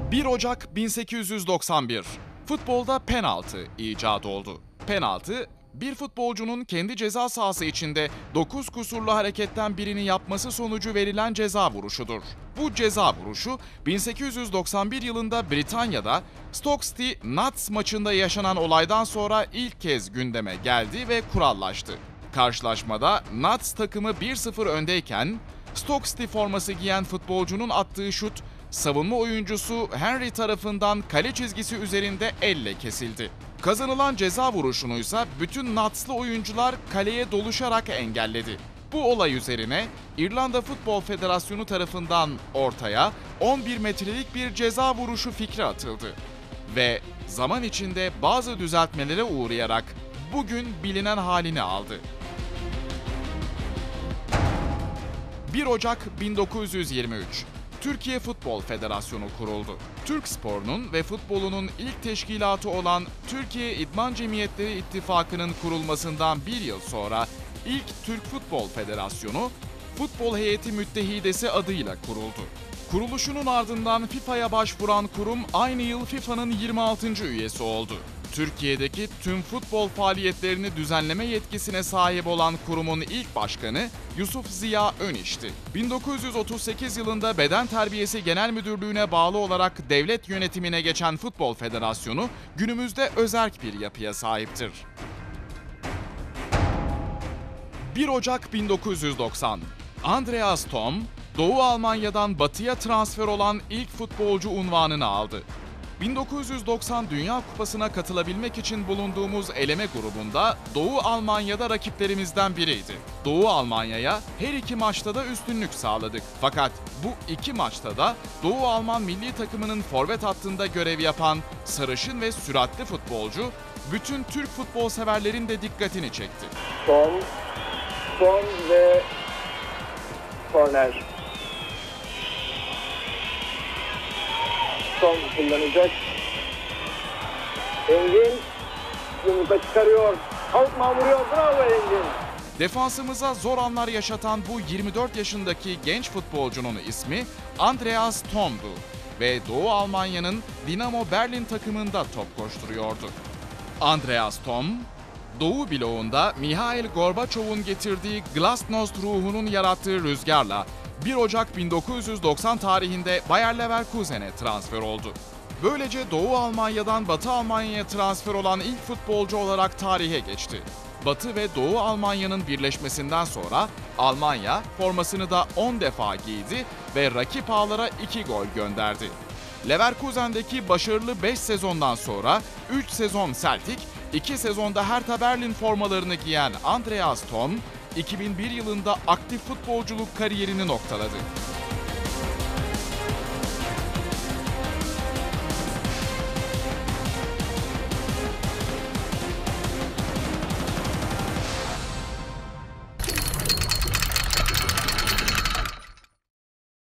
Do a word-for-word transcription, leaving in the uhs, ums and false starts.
bir Ocak bin sekiz yüz doksan bir. Futbolda penaltı icat oldu. Penaltı, bir futbolcunun kendi ceza sahası içinde dokuz kusurlu hareketten birini yapması sonucu verilen ceza vuruşudur. Bu ceza vuruşu bin sekiz yüz doksan bir yılında Britanya'da Stoke City Notts maçında yaşanan olaydan sonra ilk kez gündeme geldi ve kurallaştı. Karşılaşmada Notts takımı bir sıfır öndeyken Stoke City forması giyen futbolcunun attığı şut savunma oyuncusu Henry tarafından kale çizgisi üzerinde elle kesildi. Kazanılan ceza vuruşunu ise bütün Notts'lı oyuncular kaleye doluşarak engelledi. Bu olay üzerine İrlanda Futbol Federasyonu tarafından ortaya on bir metrelik bir ceza vuruşu fikri atıldı. Ve zaman içinde bazı düzeltmelere uğrayarak bugün bilinen halini aldı. bir Ocak bin dokuz yüz yirmi üç. Türkiye Futbol Federasyonu kuruldu. Türk sporunun ve futbolunun ilk teşkilatı olan Türkiye İdman Cemiyetleri İttifakı'nın kurulmasından bir yıl sonra ilk Türk Futbol Federasyonu, Futbol Heyeti Müttehidesi adıyla kuruldu. Kuruluşunun ardından FIFA'ya başvuran kurum aynı yıl FIFA'nın yirmi altıncı üyesi oldu. Türkiye'deki tüm futbol faaliyetlerini düzenleme yetkisine sahip olan kurumun ilk başkanı Yusuf Ziya Öniş'ti. bin dokuz yüz otuz sekiz yılında Beden Terbiyesi Genel Müdürlüğü'ne bağlı olarak devlet yönetimine geçen Futbol Federasyonu günümüzde özerk bir yapıya sahiptir. bir Ocak bin dokuz yüz doksan. Andreas Thom, Doğu Almanya'dan Batı'ya transfer olan ilk futbolcu unvanını aldı. bin dokuz yüz doksan Dünya Kupası'na katılabilmek için bulunduğumuz eleme grubunda Doğu Almanya'da rakiplerimizden biriydi. Doğu Almanya'ya her iki maçta da üstünlük sağladık. Fakat bu iki maçta da Doğu Alman milli takımının forvet hattında görev yapan sarışın ve süratli futbolcu bütün Türk futbol severlerin de dikkatini çekti. Son, son ve korner. Son kullanacak. Engin yumruka çıkarıyor. Altman vuruyor. Bravo Engin. Defansımıza zor anlar yaşatan bu yirmi dört yaşındaki genç futbolcunun ismi Andreas Thom'du ve Doğu Almanya'nın Dinamo Berlin takımında top koşturuyordu. Andreas Thom, Doğu bloğunda Mihail Gorbaçov'un getirdiği Glasnost ruhunun yarattığı rüzgarla bir Ocak bin dokuz yüz doksan tarihinde Bayer Leverkusen'e transfer oldu. Böylece Doğu Almanya'dan Batı Almanya'ya transfer olan ilk futbolcu olarak tarihe geçti. Batı ve Doğu Almanya'nın birleşmesinden sonra Almanya formasını da on defa giydi ve rakip ağlara iki gol gönderdi. Leverkusen'deki başarılı beş sezondan sonra üç sezon Celtic, iki sezonda Hertha Berlin formalarını giyen Andreas Thom, iki bin bir yılında aktif futbolculuk kariyerini noktaladı.